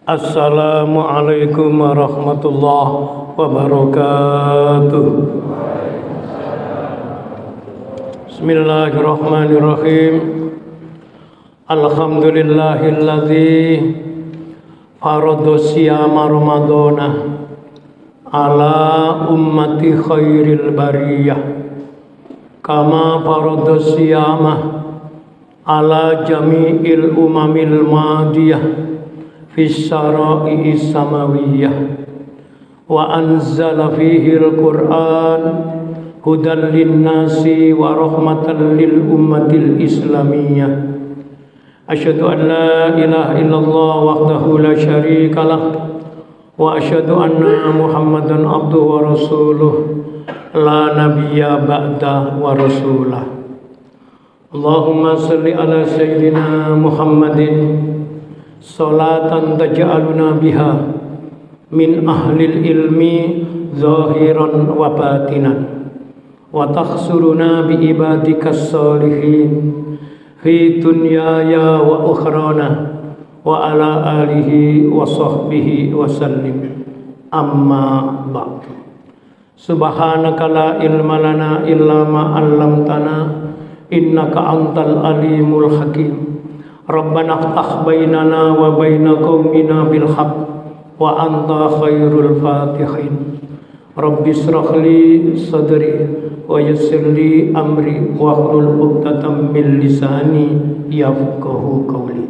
Assalamualaikum warahmatullahi wabarakatuh. Bismillahirrahmanirrahim. Alhamdulillahilladzi farada siyama ramadana ala ummati khairil bariyah kama farada siyama ala jami'il umamil madiyah fis syara'i samawiyah wa anzala fihi al-Qur'an hudan linnasi wa rahmatan lil ummatil islamiyah. Asyhadu an la ilaha illallah wahdahu la syarika lah wa asyhadu anna Muhammadan abduhu wa rasuluh la nabiyya ba'da wa rasulah. Allahumma salli ala sayyidina Muhammadin salatan taj'aluna biha min ahlil ilmi zahiran wa batinan wa takhsuruna bi ibadikas salihin fi dunyaya wa ukhrana wa ala alihi wa sahbihi wa sallim. Amma ba'du. Subhanaka la ilma lana illa ma 'allamtana innaka antal alimul hakim. Rabbana ftah bainana wa baina qaumina bil haqq wa anta khairul fatihin. Rabbi israh li sadri wa yassir li amri wa hlul 'uqdatam min lisani yafqahu qawli.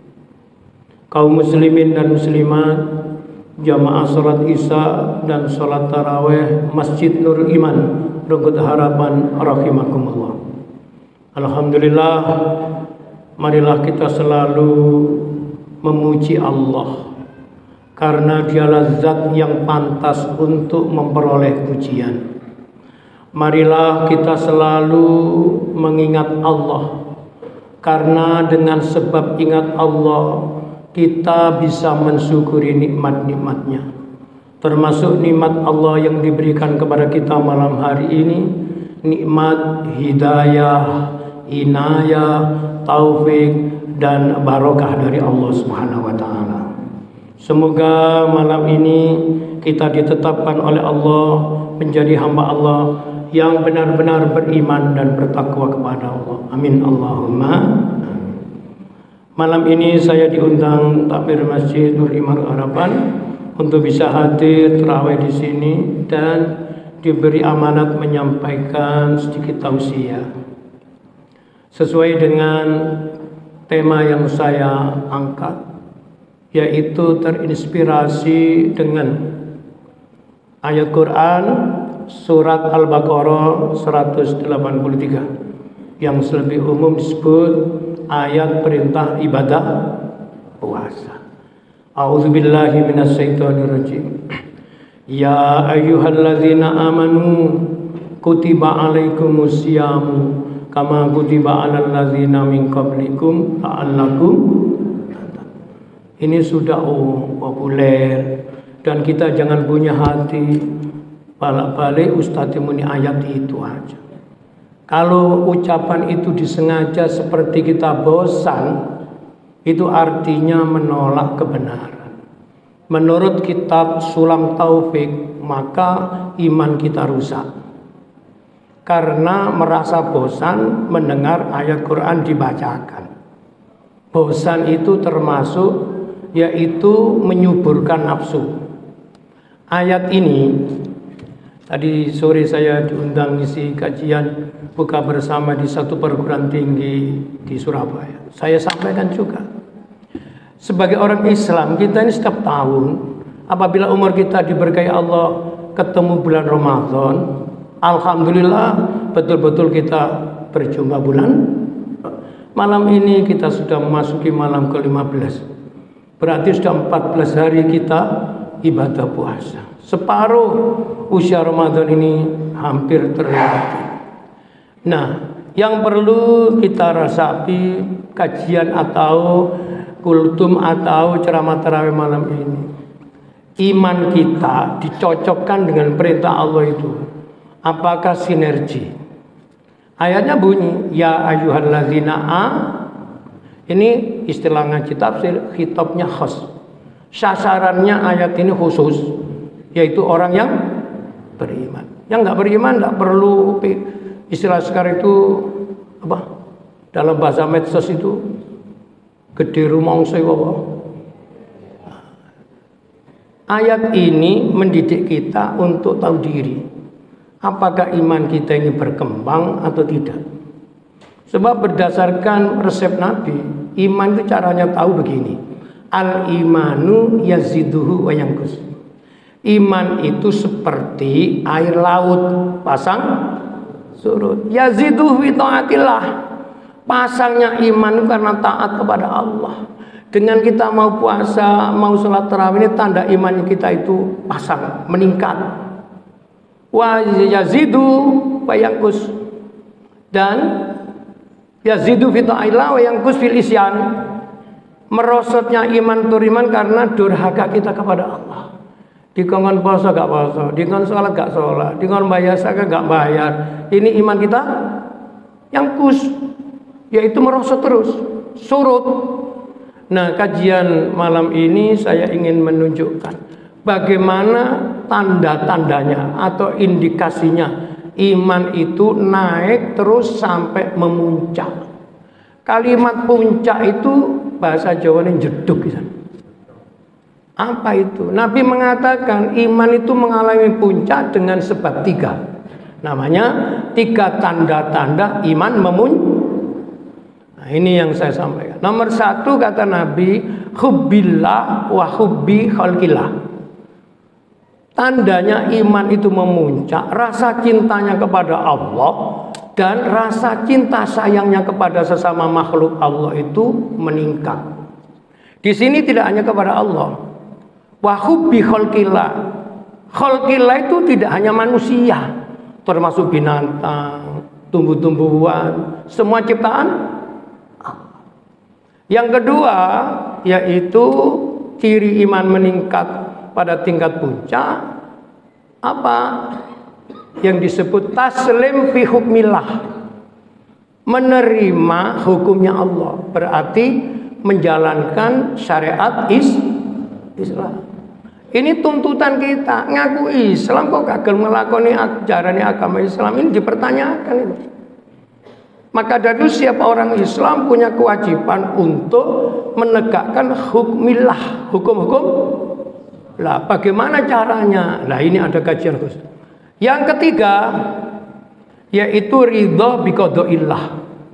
Kaum muslimin dan muslimat, jamaah salat Isya dan salat tarawih Masjid Nur Iman Rungkut Harapan rahimakumullah. Alhamdulillah, marilah kita selalu memuji Allah karena Dialah zat yang pantas untuk memperoleh pujian. Marilah kita selalu mengingat Allah karena dengan sebab ingat Allah kita bisa mensyukuri nikmat-nikmatnya, termasuk nikmat Allah yang diberikan kepada kita malam hari ini, nikmat hidayah, inayah, taufik dan barokah dari Allah Subhanahu wa taala. Semoga malam ini kita ditetapkan oleh Allah menjadi hamba Allah yang benar-benar beriman dan bertakwa kepada Allah. Amin Allahumma. Malam ini saya diundang takmir Masjid Nur Iman Harapan untuk bisa hadir tarawih di sini dan diberi amanat menyampaikan sedikit tausiah sesuai dengan tema yang saya angkat, yaitu terinspirasi dengan ayat Quran surat Al-Baqarah 183 yang lebih umum disebut ayat perintah ibadah puasa. A'udzubillahi minasyaitonirrajim. Ya ayyuhalladzina amanu kutiba alaikumusyamu kama kutiba alal ladzina min qablikum la'allakum. Ini sudah populer dan kita jangan punya hati balik-balik Ustadz muni ayat itu aja. Kalau ucapan itu disengaja seperti kita bosan, itu artinya menolak kebenaran. Menurut kitab Sulam Taufik, maka iman kita rusak karena merasa bosan mendengar ayat Quran dibacakan. Bosan itu termasuk yaitu menyuburkan nafsu. Ayat ini tadi sore saya diundang isi kajian buka bersama di satu perguruan tinggi di Surabaya. Saya sampaikan juga, sebagai orang Islam kita ini setiap tahun apabila umur kita diberkahi Allah ketemu bulan Ramadan, alhamdulillah betul-betul kita berjumpa bulan. Malam ini kita sudah memasuki malam ke-15. Berarti sudah 14 hari kita ibadah puasa. Separuh usia Ramadan ini hampir terlewati. Nah, yang perlu kita resapi kajian atau kultum atau ceramah tarawih malam ini, iman kita dicocokkan dengan perintah Allah itu. Apakah sinergi? Ayatnya bunyi, ya ayyuhalladzina a. Ini istilah ngaji tafsir, khitabnya khas. Sasarannya ayat ini khusus, yaitu orang yang beriman. Yang nggak beriman nggak perlu, istilah sekarang itu apa? Dalam bahasa medsos itu gede rumongse apa? Ayat ini mendidik kita untuk tahu diri. Apakah iman kita ini berkembang atau tidak? Sebab berdasarkan resep Nabi, iman itu caranya tahu begini. Al-imanu yaziduhu wa yanqus. Iman itu seperti air laut pasang surut. Yaziduhu bi taatillah. Pasangnya iman itu karena taat kepada Allah. Dengan kita mau puasa, mau sholat tarawih, ini tanda iman kita itu pasang, meningkat. Wa yazidu wa yanqus. Dan yazidu fi ta'illah wa yanqus fil isyan. Merosotnya iman turiman karena durhaka kita kepada Allah. Dikongkon puasa gak puasa, dikongkon sholat gak sholat, dikongkon bayar zakat gak bayar. Ini iman kita yang kus, yaitu merosot terus, surut. Nah, kajian malam ini saya ingin menunjukkan bagaimana tanda-tandanya atau indikasinya iman itu naik terus sampai memuncak. Kalimat puncak itu bahasa Jawa ini jeduk. Apa itu? Nabi mengatakan iman itu mengalami puncak dengan sebab 3. Namanya 3 tanda-tanda iman memuncak. Nah, ini yang saya sampaikan. Nomor 1 kata Nabi, hubbillah wa hubbi khalqillah. Tandanya iman itu memuncak, rasa cintanya kepada Allah dan rasa cinta sayangnya kepada sesama makhluk Allah itu meningkat. Di sini tidak hanya kepada Allah. Wa hubbi khalqillah. Khalqillah itu tidak hanya manusia, termasuk binatang, tumbuh-tumbuhan, semua ciptaan. Yang kedua, yaitu ciri iman meningkat pada tingkat puncak, apa? Yang disebut taslim fi hukmillah. Menerima hukumnya Allah, berarti menjalankan syariat Islam. Ini tuntutan kita, ngaku Islam kok gagal melakoni ajaran agama Islam, ini dipertanyakan ini. Maka dari itu setiap orang Islam punya kewajiban untuk menegakkan hukmillah, hukum-hukum. Lah, bagaimana caranya? Lah, ini ada kajian khusus. Yang ketiga, yaitu ridho bi qadaillah.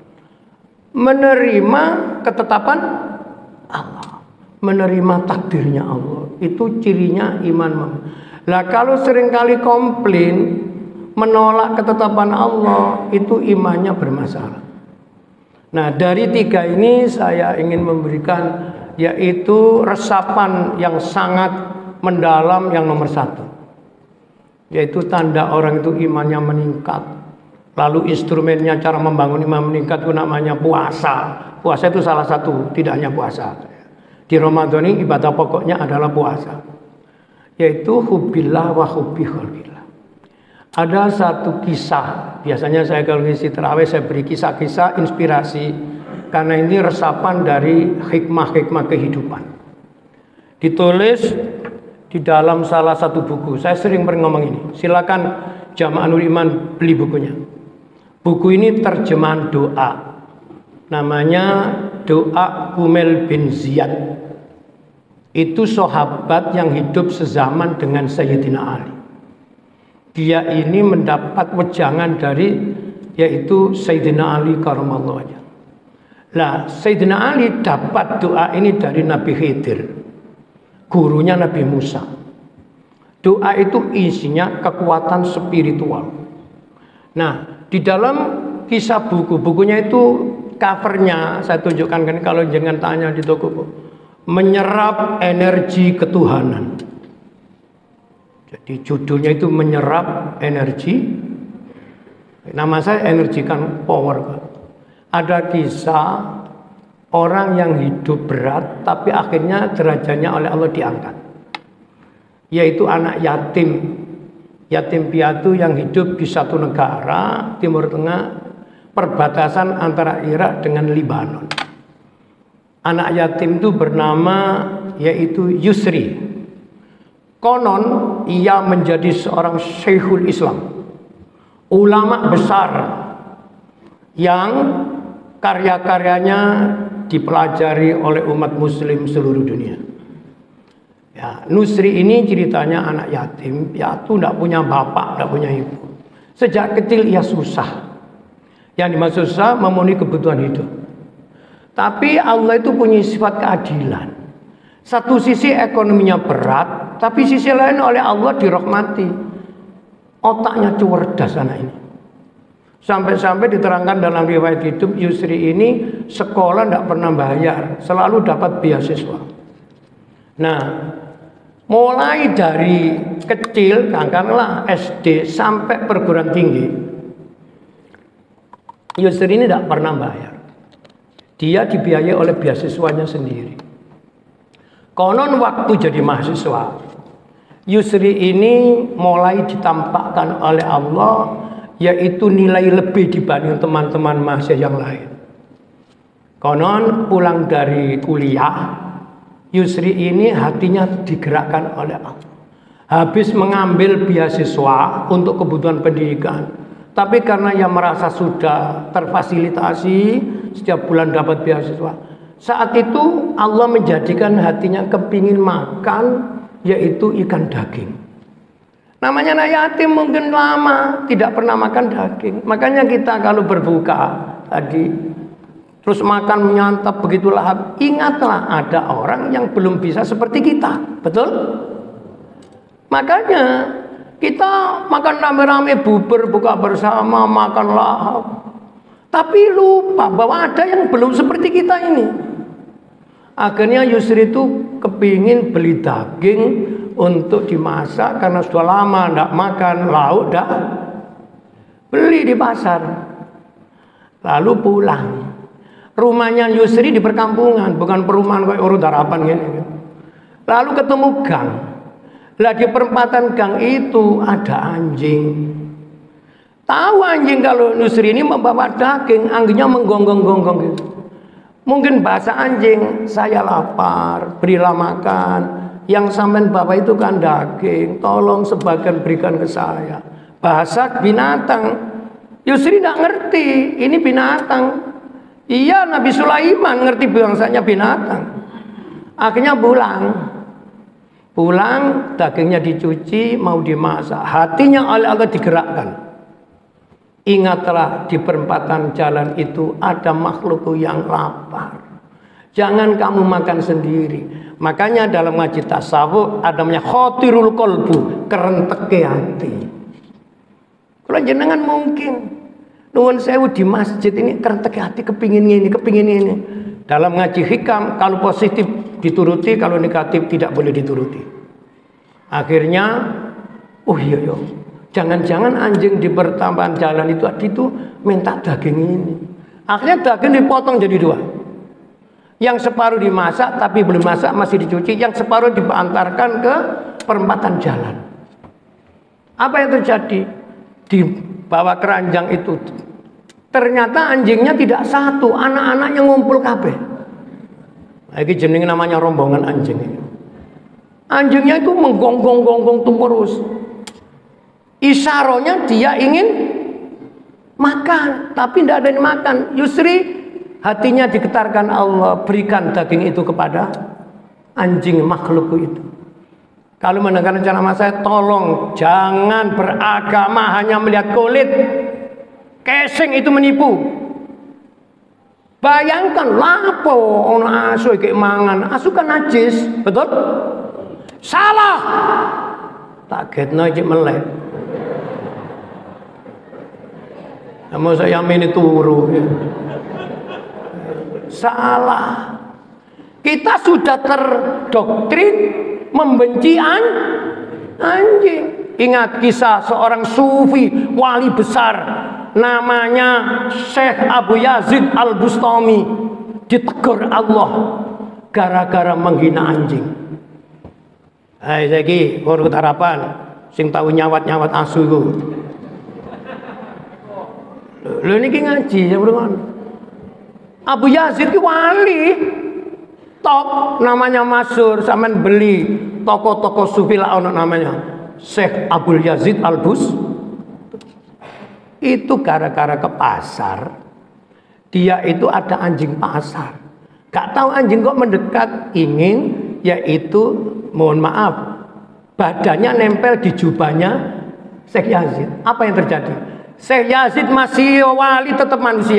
Menerima ketetapan Allah, menerima takdirnya Allah. Itu cirinya iman. Lah, kalau seringkali komplain menolak ketetapan Allah, itu imannya bermasalah. Nah, dari 3 ini saya ingin memberikan yaitu resapan yang sangat mendalam yang nomor 1, yaitu tanda orang itu imannya meningkat. Lalu instrumennya cara membangun iman meningkat itu namanya puasa. Puasa itu salah satu, tidak hanya puasa. Di Ramadan ini ibadah pokoknya adalah puasa, yaitu hubbillah wa hubbi khalqillah. Ada satu kisah, biasanya saya kalau ngisi tarawih saya beri kisah-kisah inspirasi, karena ini resapan dari hikmah-hikmah kehidupan. Ditulis di dalam salah satu buku, saya sering ngomong ini, silakan Jamaah Nur Iman beli bukunya. Buku ini terjemahan doa, namanya Doa Kumel bin Ziyad. Itu sahabat yang hidup sezaman dengan Sayyidina Ali. Dia ini mendapat wejangan dari yaitu Sayyidina Ali karamallahu wajhah. Lah, Sayyidina Ali dapat doa ini dari Nabi Khidir, gurunya Nabi Musa. Doa itu isinya kekuatan spiritual. Nah, di dalam kisah bukunya itu covernya saya tunjukkan kan, kalau jangan tanya di toko buku. Menyerap energi ketuhanan. Jadi judulnya itu menyerap energi. Nama saya energikan power. Ada kisah orang yang hidup berat tapi akhirnya derajatnya oleh Allah diangkat, yaitu anak yatim piatu yang hidup di satu negara Timur Tengah, perbatasan antara Irak dengan Lebanon. anak yatim itu bernama yaitu Yusri. Konon ia menjadi seorang syekhul Islam, ulama besar yang karya-karyanya dipelajari oleh umat muslim seluruh dunia. Ya, Nusri ini ceritanya anak yatim, piatu, tidak punya bapak, tidak punya ibu. Sejak kecil ia susah. Yang dimaksud susah memenuhi kebutuhan hidup. Tapi Allah itu punya sifat keadilan. Satu sisi ekonominya berat, tapi sisi lain oleh Allah dirahmati. Otaknya cerdas anak ini. Sampai-sampai diterangkan dalam riwayat hidup, Yusri ini sekolah tidak pernah bayar, selalu dapat beasiswa. Nah, mulai dari kecil, katakanlah SD sampai perguruan tinggi, Yusri ini tidak pernah bayar. Dia dibiayai oleh beasiswanya sendiri. Konon waktu jadi mahasiswa, Yusri ini mulai ditampakkan oleh Allah yaitu nilai lebih dibanding teman-teman mahasiswa yang lain. Konon pulang dari kuliah, Yusri ini hatinya digerakkan oleh Allah. Habis mengambil beasiswa untuk kebutuhan pendidikan, tapi karena ia merasa sudah terfasilitasi, setiap bulan dapat beasiswa. Saat itu Allah menjadikan hatinya kepingin makan, yaitu ikan daging. Namanya anak yatim mungkin lama tidak pernah makan daging. Makanya kita kalau berbuka tadi terus makan menyantap begitu lahap, ingatlah ada orang yang belum bisa seperti kita. Betul? Makanya kita makan rame-rame, bubur, buka bersama, makan lahap. Tapi lupa bahwa ada yang belum seperti kita ini. Akhirnya Yusri itu kepingin beli daging untuk dimasak karena sudah lama tidak makan lauk, dah beli di pasar. Lalu pulang. Rumahnya Yusri di perkampungan, bukan perumahan kayak urut harapan gini. Lalu ketemu gang. Lah di perempatan gang itu ada anjing. Tahu anjing kalau Yusri ini membawa daging, anjingnya menggonggong-gonggong gitu. Mungkin bahasa anjing, saya lapar, berilah makan. Yang sampean bawa itu kan daging, tolong sebagian berikan ke saya. Bahasa binatang. Yusri tidak ngerti, ini binatang. Iya, Nabi Sulaiman ngerti bangsanya binatang. Akhirnya pulang, dagingnya dicuci, mau dimasak. Hatinya oleh Allah digerakkan. Ingatlah di perempatan jalan itu ada makhluk yang lapar. Jangan kamu makan sendiri. Makanya dalam ngaji tasawuf ada namanya khotirul kolbu, kerenteke hati. Kalau jenengan mungkin nuwun sewu di masjid ini kerenteke hati kepingin ini. Dalam ngaji hikam kalau positif dituruti, kalau negatif tidak boleh dituruti. Akhirnya, oh iya. Jangan-jangan anjing di pertambahan jalan itu minta daging ini. Akhirnya daging dipotong jadi dua. Yang separuh dimasak tapi belum masak masih dicuci. Yang separuh diantarkan ke perempatan jalan. Apa yang terjadi? Di bawah keranjang itu ternyata anjingnya tidak satu, anak-anaknya ngumpul kabeh. Lagi jeneng namanya rombongan anjing ini. Anjingnya itu menggonggong-gonggong terus. Isyaronya dia ingin makan, tapi tidak ada yang makan. Yusri hatinya digetarkan Allah, berikan daging itu kepada anjing makhluk itu. Kalau mendengar ceramah saya, tolong jangan beragama hanya melihat kulit. Casing itu menipu. Bayangkan lapo ono asu iki mangan, asu kan najis, betul? Salah. Taketno iki melek. Namun saya ini turu. Salah. Kita sudah terdoktrin membenci anjing. Ingat kisah seorang sufi wali besar namanya Syekh Abu Yazid Al-Bustami ditegur Allah gara-gara menghina anjing. Hai saiki urut harapan sing tahu nyawat-nyawat asu iku. Lho niki ngaji ya, Bro. Abu Yazid ki wali top namanya masyhur, sampean beli toko-toko sufi lah ono namanya Syekh Abdul Yazid Al-Bus. Itu gara-gara ke pasar, dia itu ada anjing pasar, gak tahu anjing kok mendekat, ingin yaitu mohon maaf badannya nempel di jubahnya Syekh Yazid. Apa yang terjadi? Syekh Yazid masih wali, tetap manusia,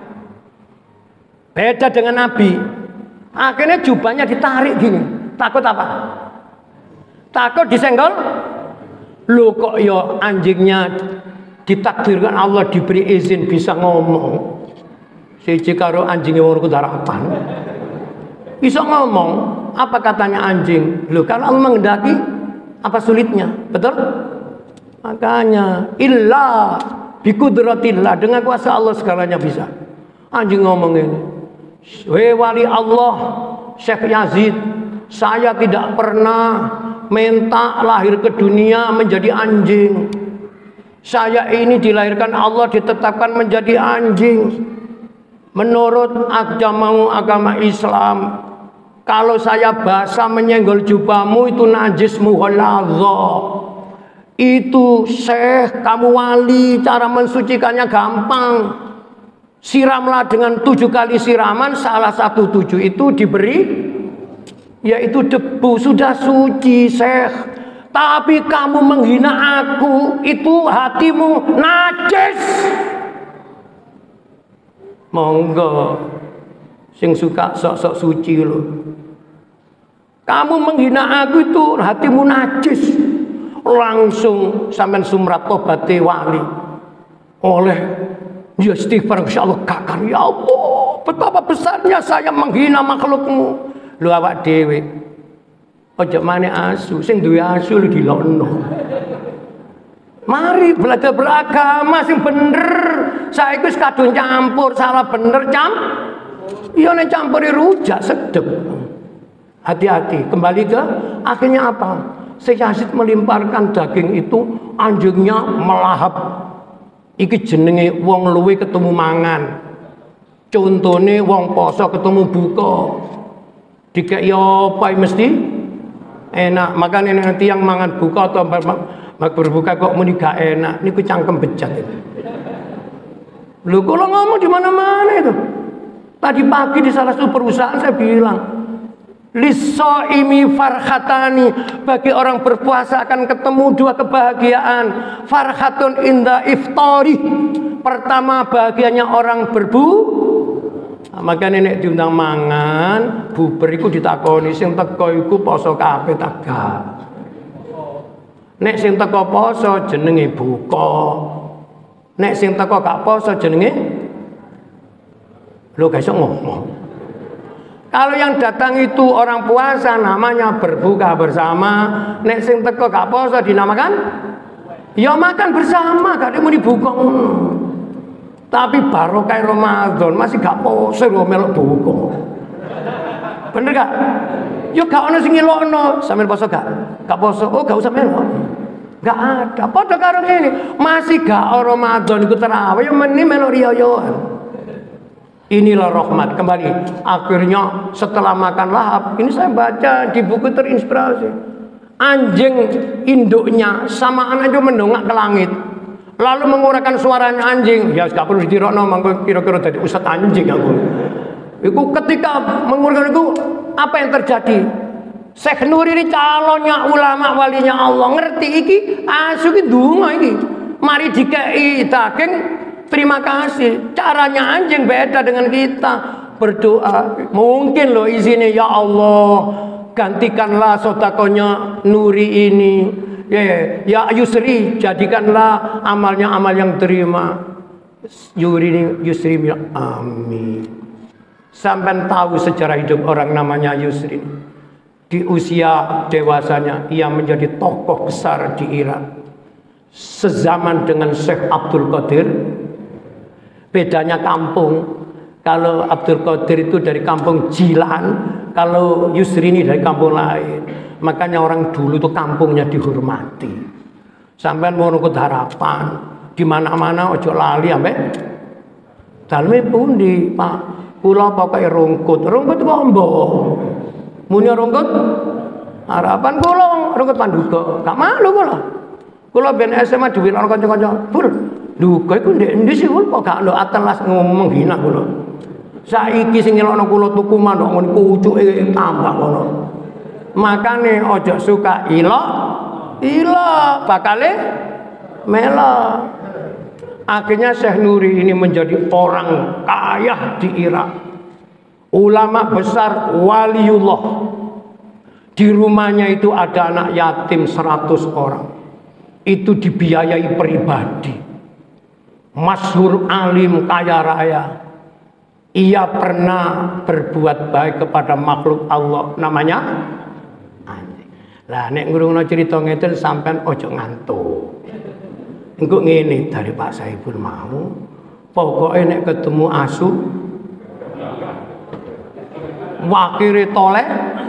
beda dengan Nabi. Akhirnya jubahnya ditarik gini, takut apa? Takut disenggol. Lu kok ya anjingnya ditakdirkan Allah diberi izin bisa ngomong. Siji karo anjingnya wong Harapan bisa ngomong. Apa katanya anjing? Lu kalau Allah mengendaki, apa sulitnya? Betul? Makanya illa biqudratillah, dengan kuasa Allah segalanya bisa. Anjing ngomong ini, wahai wali Allah Syekh Yazid, saya tidak pernah minta lahir ke dunia menjadi anjing. Saya ini dilahirkan Allah, ditetapkan menjadi anjing. Menurut agama Islam, kalau saya basah menyenggol jubahmu itu najis muhalladha. Itu Syekh, kamu wali, cara mensucikannya gampang. Siramlah dengan 7 kali siraman, salah satu 7 itu diberi yaitu debu, sudah suci Syekh. Tapi kamu menghina aku, itu hatimu najis. Monggo sing suka sok-sok suci loh. Kamu menghina aku itu hatimu najis. Langsung sampean sumrat tobate wali. Oleh ya istighfar insyaallah kakak, ya Allah, betapa besarnya saya menghina makhlukmu. Lu awak dhewe ojo maneh asu, sing duwe asu lu dilokno. Mari belajar beragama sing bener. Saiki wis kadung campur, salah bener iya nek campuri rujak sedep. Hati-hati. Kembali ke akhirnya apa? Syekh Yazid melimparkan daging itu, anjingnya melahap. Iki jenenge wong luwe ketemu mangan. Contone wong poso ketemu buka. Dikek yo apa mesti enak. Makanya nanti yang mangan buka atau berbuka kok muni gak enak, niku cangkem bejat itu. Lu kalau ngomong di mana-mana itu. Tadi pagi di salah satu perusahaan saya bilang, lisoimi farhatani, bagi orang berpuasa akan ketemu 2 kebahagiaan. Farhatun inda iftari, pertama bahagianya orang maka nenek diundang mangan buber iku ditakoni sing teko iku poso kabeh ta gak. Nek sing teko poso jenenge buka. Nek sing teko gak poso jenenge lho gak iso ngomong. Kalau yang datang itu orang puasa namanya berbuka bersama. Nek sing teko gak poso dinamakan ya makan bersama, gak muni buka. Tapi barokah Ramadan masih gak poso lho melok buka. Bener gak? Yo gak ono sing ngelokno. Sampeyan poso gak? Gak poso. Oh gak usah melok. Gak ada. Padha karo ngene, masih gak Ramadan iku tarawih yo meni melok riyo-riyoan. Inilah rahmat. Kembali akhirnya setelah makan lahap, ini saya baca di buku terinspirasi. Anjing induknya sama anak itu mendongak ke langit. Lalu mengurangkan suaranya anjing. Ya gak perlu ditirokno, mangko kira-kira dadi ustaz anjing aku. Iku ketika mengurangkan itu apa yang terjadi? Syekh Nur ini calonnya ulama walinya Allah, ngerti iki asu iki donga iki. Mari dikei daging, terima kasih. Caranya anjing beda dengan kita. Berdoa, mungkin loh izinnya, ya Allah, gantikanlah sodakonya Nuri ini. Ya Yusri, jadikanlah amalnya amal yang terima. Yusri, amin. Sampai tahu sejarah hidup orang namanya Yusri. Di usia dewasanya ia menjadi tokoh besar di Irak. Sezaman dengan Syekh Abdul Qadir. Bedanya kampung. Kalau Abdul Qadir itu dari kampung Jilan, kalau Yusri ini dari kampung lain. Makanya orang dulu tuh kampungnya dihormati. Sampai mau nunggu harapan di mana-mana ojo lali ambek daleme pundi Pak. Kula pokoke rungkut kombo. Muni rungkut harapan kula rungkut panduga. Gak malu kula. Kula ben SMA duwe karo kanca-kanca. Bul, duga iku ndek endi sih kok gak ndok atelas ngomong menghina kula. Saiki sing ngelokno kula tuku mandok ngene pucuke tambah ngono. Makane ojo suka ilok bakale melok. Akhirnya Syekh Nuri ini menjadi orang kaya di Irak. Ulama besar waliullah. Di rumahnya itu ada anak yatim 100 orang. Itu dibiayai pribadi. Masyhur alim kaya raya. Ia pernah berbuat baik kepada makhluk Allah namanya anjing. Lah nek ngrungokno cerita ngeten sampean ojo ngantuk. Engko ngene dari Pak Saiful mau, pokoknya nek ketemu asu wakire toleh.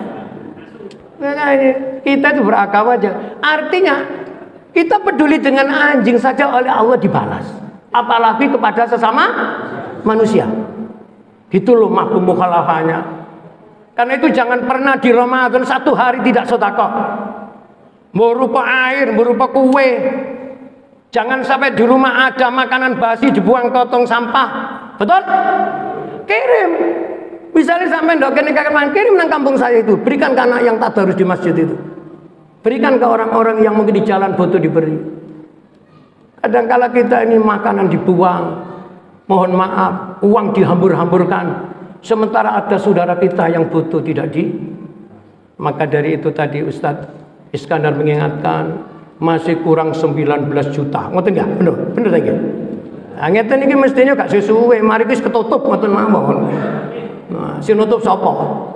Nah, kita itu beragama aja. Artinya kita peduli dengan anjing saja oleh Allah dibalas. Apalagi kepada sesama manusia. Gitu loh mafhum mukhalafahnya. Karena itu jangan pernah di Ramadan satu hari tidak sedekah. Berupa air, berupa kue. Jangan sampai di rumah ada makanan basi dibuang ke tong sampah. Betul? Kirim. Misalnya sampai ndok kene kakeman kirim nang kampung saya itu, berikan ke anak yang tadarus di masjid itu. Berikan ke orang-orang yang mungkin di jalan butuh diberi. Kadang-kala kita ini makanan dibuang, mohon maaf, uang dihambur-hamburkan. Sementara ada saudara kita yang butuh tidak di. Maka dari itu tadi Ustadz Iskandar mengingatkan masih kurang 19 juta. Ngoten enggak? Bener lagi. Nah, ngeten iki mestinya gak sesuai, mari wis ketutup ngoten mawon. Nah, sing nutup sapa?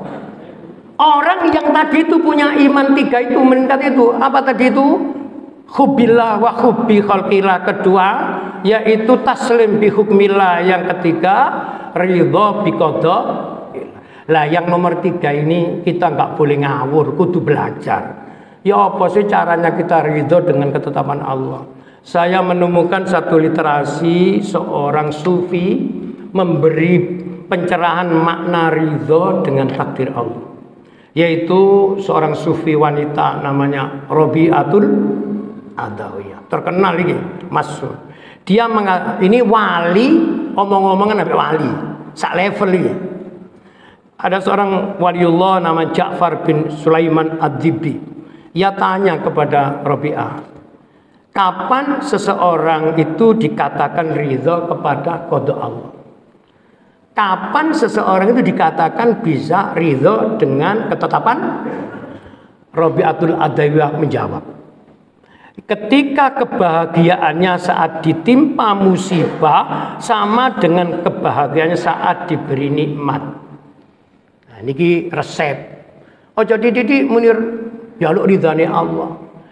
Orang yang tadi itu punya iman 3 itu meningkat itu apa tadi itu? Hubbillah wa hubbi khalqillah. Kedua yaitu taslim bi hukmillah. Yang ketiga ridha bi qada. Lah yang nomor 3 ini kita nggak boleh ngawur, kudu belajar. Ya apa sih caranya kita ridho dengan ketetapan Allah? Saya menemukan satu literasi seorang sufi memberi pencerahan makna ridho dengan takdir Allah. Yaitu seorang sufi wanita namanya Robiatul Adawiyah. Terkenal ini, masyhur. Dia ini wali, omong-omongan sampai wali, sak level ini. Ada seorang waliullah nama Ja'far bin Sulaiman Ad-Dibbi. Ia tanya kepada Robi'ah, kapan seseorang itu dikatakan ridho kepada qada Allah? Kapan seseorang itu dikatakan bisa ridho dengan ketetapan? Robi'atul Adawiyah menjawab, ketika kebahagiaannya saat ditimpa musibah sama dengan kebahagiaannya saat diberi nikmat. Nah, ini resep. Ojo dididik munir jaluk ridhane Allah.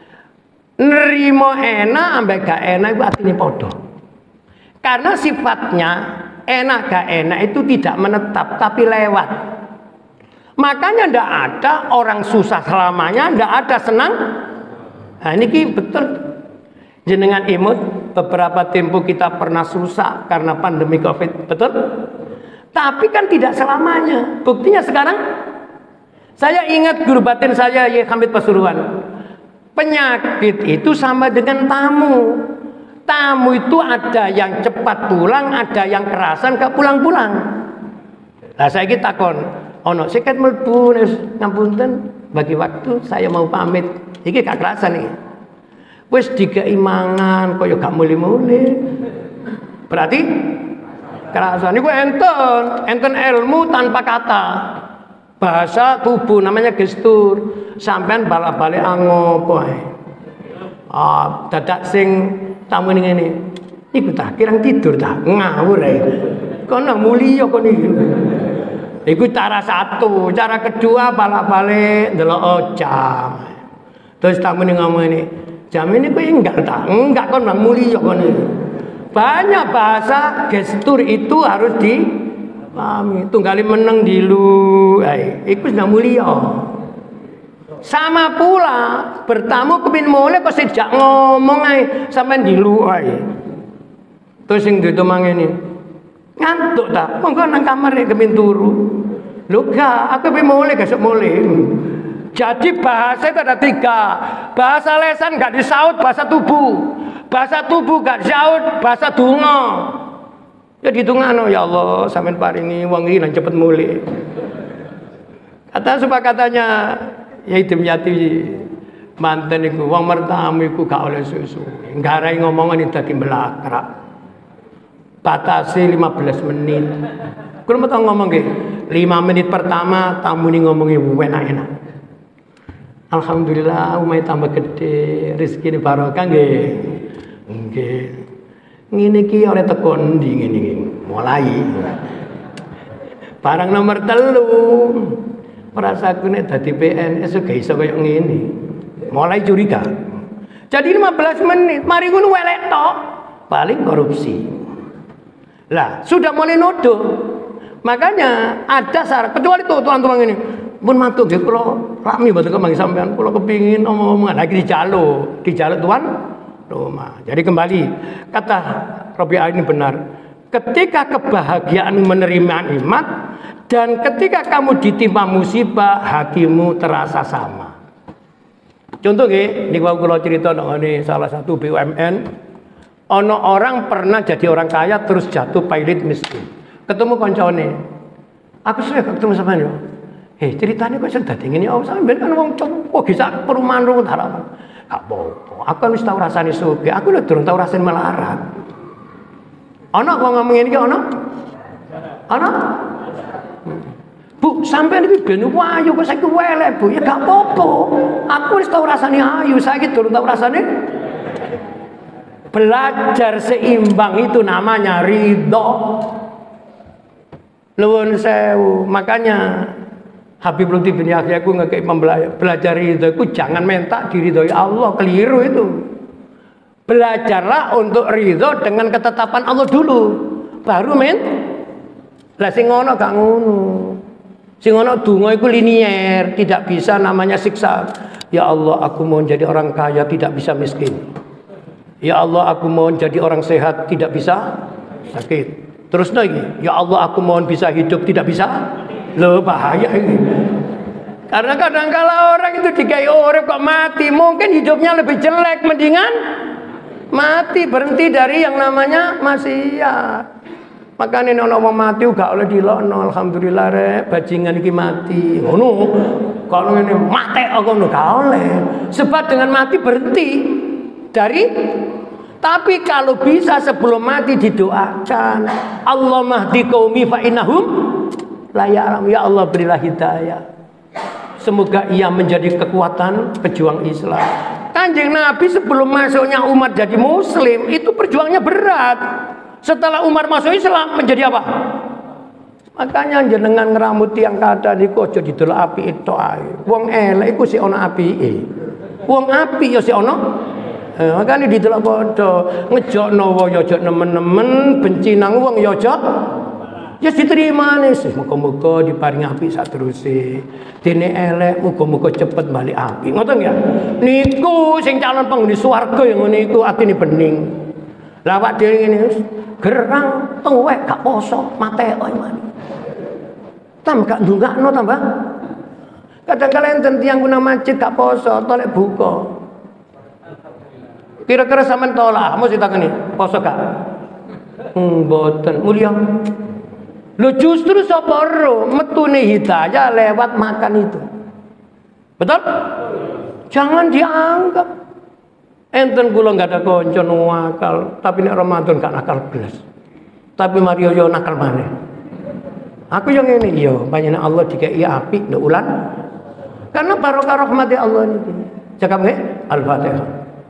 Nerimo enak ambek gak enak itu artinya podo. Karena sifatnya enak gak enak itu tidak menetap tapi lewat. Makanya ndak ada orang susah selamanya, ndak ada senang. Nah ini betul. Jenengan imut beberapa tempo kita pernah susah karena pandemi Covid, betul? Tapi kan tidak selamanya. Buktinya sekarang saya ingat guru batin saya Yai Hamid Pasuruan. Penyakit itu sama dengan tamu. Tamu itu ada yang cepat pulang, ada yang kerasan gak pulang-pulang. Nah saya kita takon, ono seket mlebu ngapunten bagi waktu saya mau pamit. Iki gak kerasan iki. Wis dikei mangan kaya gak muli-muli. Berarti kerasan niku enten ilmu tanpa kata. Bahasa tubuh namanya gestur. Sampean balik-balik ngopo ae. Dadak sing tamu ngene. Iku tak kirang tidur tak ngawur ae. Kono mulia kono iki. Iku cara satu, cara kedua balik-balik ndelok jam. Terus tamu ngomong ini, jam ini kok enggak tak? Enggak kon mulia kono. Banyak bahasa gestur itu harus dipahami. Tunggali meneng dilu, iku sudah mulia. Sama pula bertamu kepin mulai kok sejak ngomong sampai dilu. Terus yang ditomang ini, Ngantuk tak? Monggo nang kamar nek kemin turu. Lho gak, aku pengen mulai besok mulai. Jadi bahasa itu ada 3. Bahasa lesan gak disaut, bahasa tubuh. Bahasa tubuh gak disaut, bahasa donga. Ya ditungano ya Allah, sampean paringi wong iki lan cepet mulai. Kata sepakatannya Yatim Yati manten iku wong mertamu iku gak oleh susu. Nggarai ngomongan iki dadi melakrak. Batasi 15 menit. Kulo mau ngomong nggih, 5 menit pertama tamu ini ngomongi enak-enak. Alhamdulillah umai tambah gede, rezeki ini barokah nggih. Nggih. Ngene iki oleh teko endi ngene iki. Mulai. Barang nomor 3. Perasaku nek dadi PNS gak iso koyo ngene. Mulai curiga. Jadi 15 menit, mari ngono welek tok. Paling korupsi. Lah, sudah mulai nuduh. Makanya ada syarat, kecuali tuh tuan-tuan ini. Pun mantu nggih kula rami mboten kemanggi sampean, kula kepingin omong-omongan lagi dijaluk tuan rumah. Jadi kembali kata Rabi'ah ini benar. Ketika kebahagiaan menerima nikmat dan ketika kamu ditimpa musibah, hatimu terasa sama. Contoh nggih, niku kula cerita nang salah satu BUMN. Ono orang pernah jadi orang kaya terus jatuh pailit miskin. Ketemu koncone. Aku suwe ketemu sampean yo. Ceritanya kok sing dadi ngene oh sampean kan wong kok bisa perumahan rumah harapan. Gak apa-apa. Aku wis tau rasane sugih. Aku lho durung tau rasane melarat. Ono kok ngomong ngene iki ono? Ono? Bu, sampean iki ben ayu kok saiki welek, Bu. Ya gak apa-apa. Aku wis tau rasane ayu, saiki durung tau rasane. Belajar seimbang itu namanya ridho. Nuwun sewu. Makanya Habib Lutfi bin Yahya aku ngekek belajar ridho itu jangan minta diridhoi Allah, keliru itu. Belajarlah untuk ridho dengan ketetapan Allah dulu, baru lah sing ngono gak ngono. Sing ngono donga iku linier, tidak bisa namanya siksa. Ya Allah, aku mau jadi orang kaya, tidak bisa miskin. Ya Allah, aku mohon jadi orang sehat, tidak bisa sakit. Terus lagi, ya Allah, aku mohon bisa hidup, tidak bisa. Loh, bahaya ini. Karena kadang-kala orang itu dikai urip kok mati, mungkin hidupnya lebih jelek, mendingan mati, berhenti dari yang namanya maksiat. Makanya ono wong mati gak oleh dilokno, alhamdulillah rek, bajingan iki mati. Ngono. Kalau ngene mati ngono gak oleh. Sebab dengan mati berhenti dari. Tapi kalau bisa sebelum mati didoakan, Allahumma hdi qaumi fa innahum la ya'lam. Ya Allah, berilah hidayah. Semoga ia menjadi kekuatan pejuang Islam. Kanjeng Nabi sebelum masuknya umat jadi muslim itu perjuangnya berat. Setelah Umar masuk Islam menjadi apa? Makanya jenengan ngeramuti yang kada niku aja didelok api itu ae. Wong elek iku sik ana apike. Wong apik ya sik ana. Makanya didelok padha ngejokno wong ya aja nemen-nemen, benci nang wong ya aja. Ya diterimane sih, muga-muga diparingi apik sateruse. Dene elek muga-muga cepet balik apik. Ngoten ya? Niku sing calon penghuni swarga yang ngene iku atine bening. Lah awak dhewe ngene gerang tuwek gak poso mateo mani. Tambah gak ndongakno tambah. Kadang-kadang enten tiyang guna masjid gak poso, tolek buka. Kira-kira sampean tolak, mesti takoni, poso gak? Mboten, mulya. Lho justru sapa ro metune hidayah lewat makan itu. Betul? Jangan dianggap enten kula enggak ada kanca nakal, tapi nek Ramadan gak nakal blas. Tapi Mario yo nakal maneh. Aku yang ini yo, panjenengan Allah dikei apik nduk ulan. Karena barokah rahmati Allah niki. Cakap nggih? Al-Fatihah.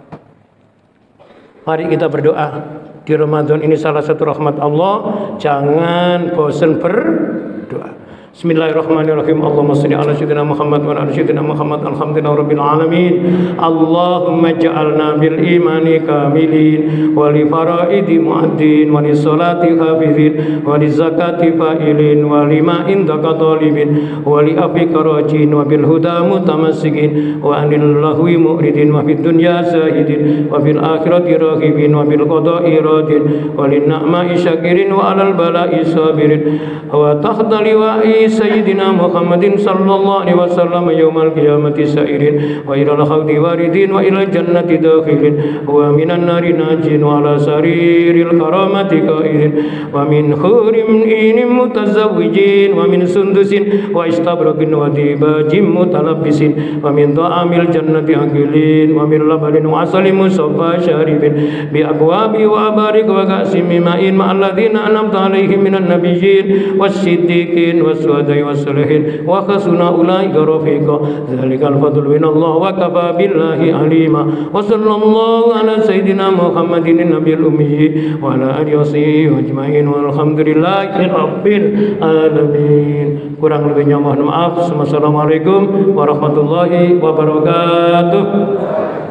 Mari kita berdoa. Di Ramadan ini salah satu rahmat Allah, jangan bosan berdoa. Bismillahirrahmanirrahim. Allahumma shalli ala sayyidina Muhammad wa ala sayyidina Muhammad. Alhamdulillahi rabbil alamin. Allahumma ja'alna bil imani kamilin wa li faraidi mu'addin wa li salati hafizin wa li zakati fa'ilin wa lima indaka talibin wa li afika rajin wa bil huda mutamassikin wa anil lahwi mu'ridin wa fid dunya zahidin wa fil akhirati raghibin wa bil qada'i radin wa lin na'ma'i syakirin wa alal bala'i sabirin wa tahta liwa'i Sayyidina Muhammadin sallallahu alaihi wasallam yaumal qiyamati sa'irin wa ilal khawdi waridin wa ilal jannati dakhilin wa minan nari najin wa ala sariril karamati qairin wa min khurim inim mutazawwijin wa min sundusin wa istabrakin wa dibajim mutalabbisin wa min ta'amil jannati akilin wa min labanin wa asalim musaffa syaribin bi aqwabi wa barik wa qasimi ma'in ma'alladhina anamta alaihim minan nabiyyin was-siddiqin was-suhada'i was-salihin wa hasuna ulaika rafiqa dzalikal fadlu minallah wa kafa billahi alima wa sallallahu ala sayyidina Muhammadin nabiyil ummi wa ala alihi wa ajmain walhamdulillahi rabbil alamin. Kurang lebihnya mohon maaf. Wassalamualaikum warahmatullahi wabarakatuh.